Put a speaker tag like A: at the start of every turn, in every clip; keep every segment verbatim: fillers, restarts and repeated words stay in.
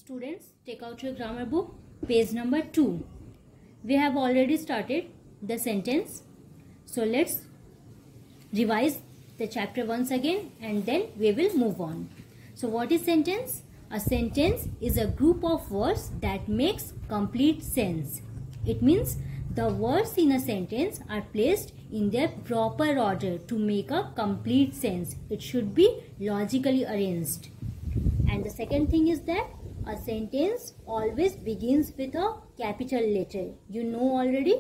A: Students, take out your grammar book, page number two. We have already started the sentence. So let's revise the chapter once again and then we will move on. So what is sentence? A sentence is a group of words that makes complete sense. It means the words in a sentence are placed in their proper order to make a complete sense. It should be logically arranged. And the second thing is that a sentence always begins with a capital letter. You know already.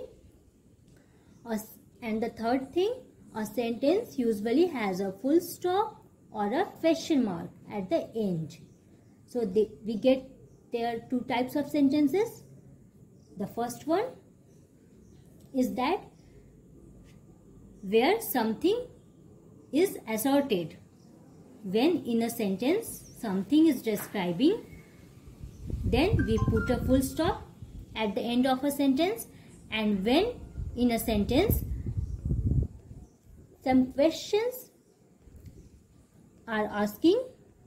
A: And the third thing, a sentence usually has a full stop or a question mark at the end. So they, we get there are two types of sentences. The first one is that where something is asserted. When in a sentence something is describing, then we put a full stop at the end of a sentence, and when in a sentence some questions are asking,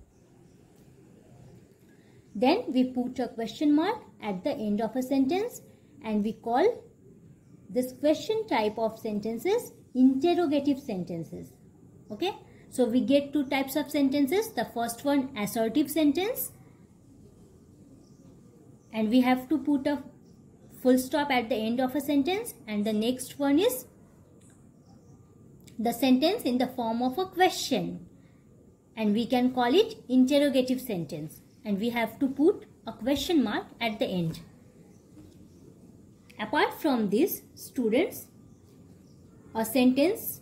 A: then we put a question mark at the end of a sentence, and we call this question type of sentences interrogative sentences. Okay, so we get two types of sentences. The first one, assertive sentence, and we have to put a full stop at the end of a sentence, and the next one is the sentence in the form of a question, and we can call it interrogative sentence, and we have to put a question mark at the end. Apart from this, students, a sentence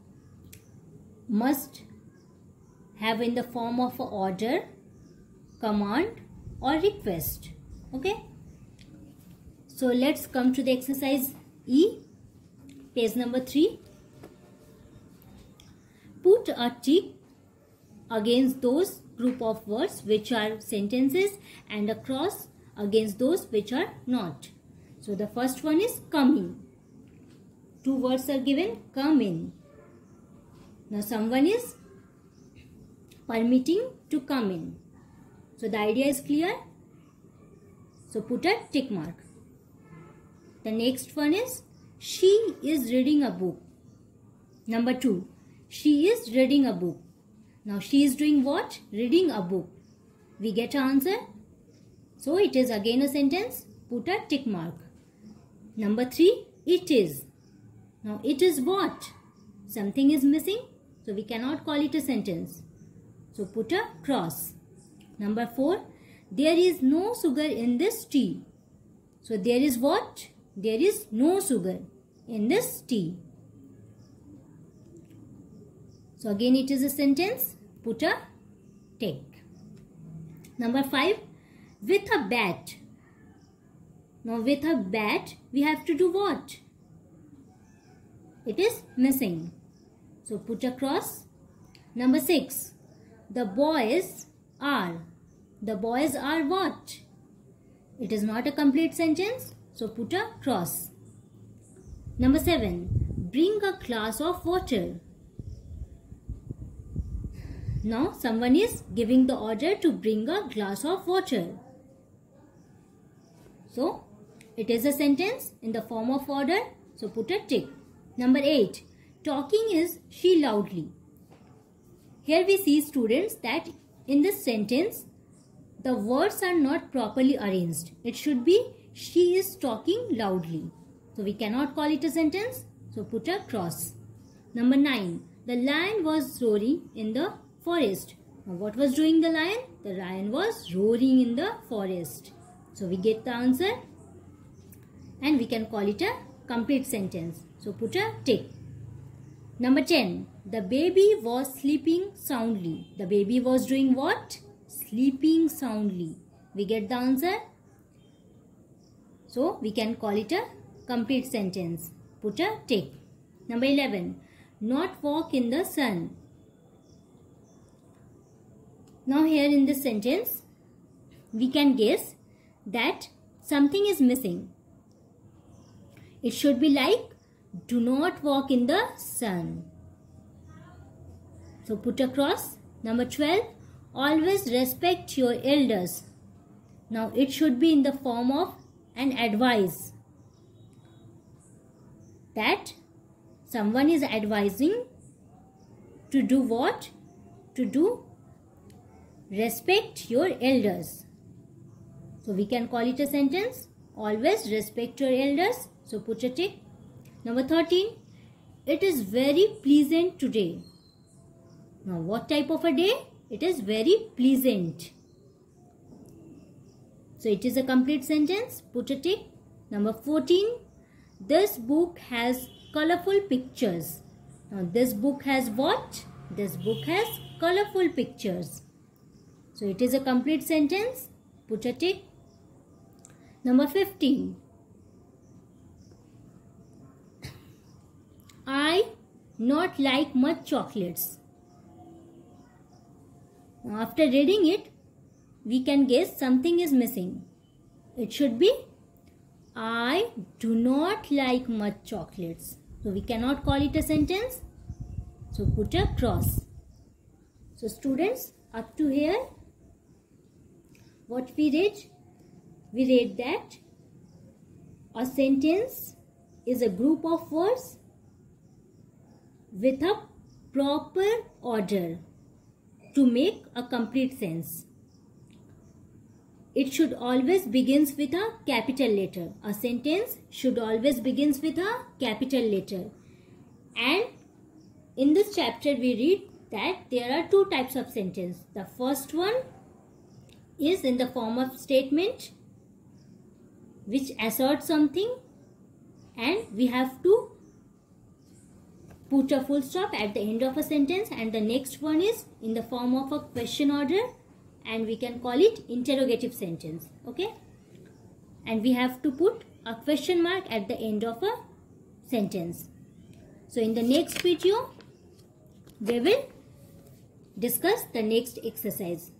A: must have in the form of a order, command or request. Okay, so let's come to the exercise E, page number three. Put a tick against those group of words which are sentences and a cross against those which are not. So the first one is coming. Two words are given, come in. Now someone is permitting to come in. So the idea is clear. So put a tick mark. The next one is she is reading a book. Number two, she is reading a book. Now she is doing what? Reading a book. We get an answer. So it is again a sentence. Put a tick mark. Number three, it is. Now it is what? Something is missing. So we cannot call it a sentence. So put a cross. Number four, there is no sugar in this tea. So there is what? There is no sugar in this tea. So again it is a sentence. Put a tick. Number five, with a bat. Now with a bat we have to do what? It is missing. So put a cross. Number six, the boys are. The boys are what? It is not a complete sentence. So put a cross. Number seven, bring a glass of water. Now someone is giving the order to bring a glass of water. So it is a sentence in the form of order. So put a tick. Number eight, talking is she loudly. Here we see, students, that in this sentence the words are not properly arranged. It should be she is talking loudly. So we cannot call it a sentence. So put a cross. Number nine, the lion was roaring in the forest. Now what was doing the lion? The lion was roaring in the forest. So we get the answer and we can call it a complete sentence. So put a tick. Number ten, the baby was sleeping soundly. The baby was doing what? Sleeping soundly. We get the answer. So we can call it a complete sentence. Put a tick. Number eleven, not walk in the sun. Now here in this sentence we can guess that something is missing. It should be like, do not walk in the sun. So put a cross. Number twelve, always respect your elders. Now it should be in the form of an advice, that someone is advising to do what? To do respect your elders. So we can call it a sentence. Always respect your elders. So put a tick. Number thirteen. It is very pleasant today. Now what type of a day? It is very pleasant. So it is a complete sentence. Put a tick. Number fourteen. This book has colorful pictures. Now this book has what? This book has colorful pictures. So it is a complete sentence. Put a tick. Number fifteen. I not like much chocolates. Now after reading it, we can guess something is missing. It should be I do not like much chocolates. So we cannot call it a sentence. So put a cross. So students, up to here, what we read? We read that a sentence is a group of words with a proper order to make a complete sense. It should always begins with a capital letter. A sentence should always begins with a capital letter. And in this chapter we read that there are two types of sentence. The first one is in the form of statement which asserts something, and we have to put a full stop at the end of a sentence, and the next one is in the form of a question order, and we can call it interrogative sentence. Okay, and we have to put a question mark at the end of a sentence. So in the next video we will discuss the next exercise.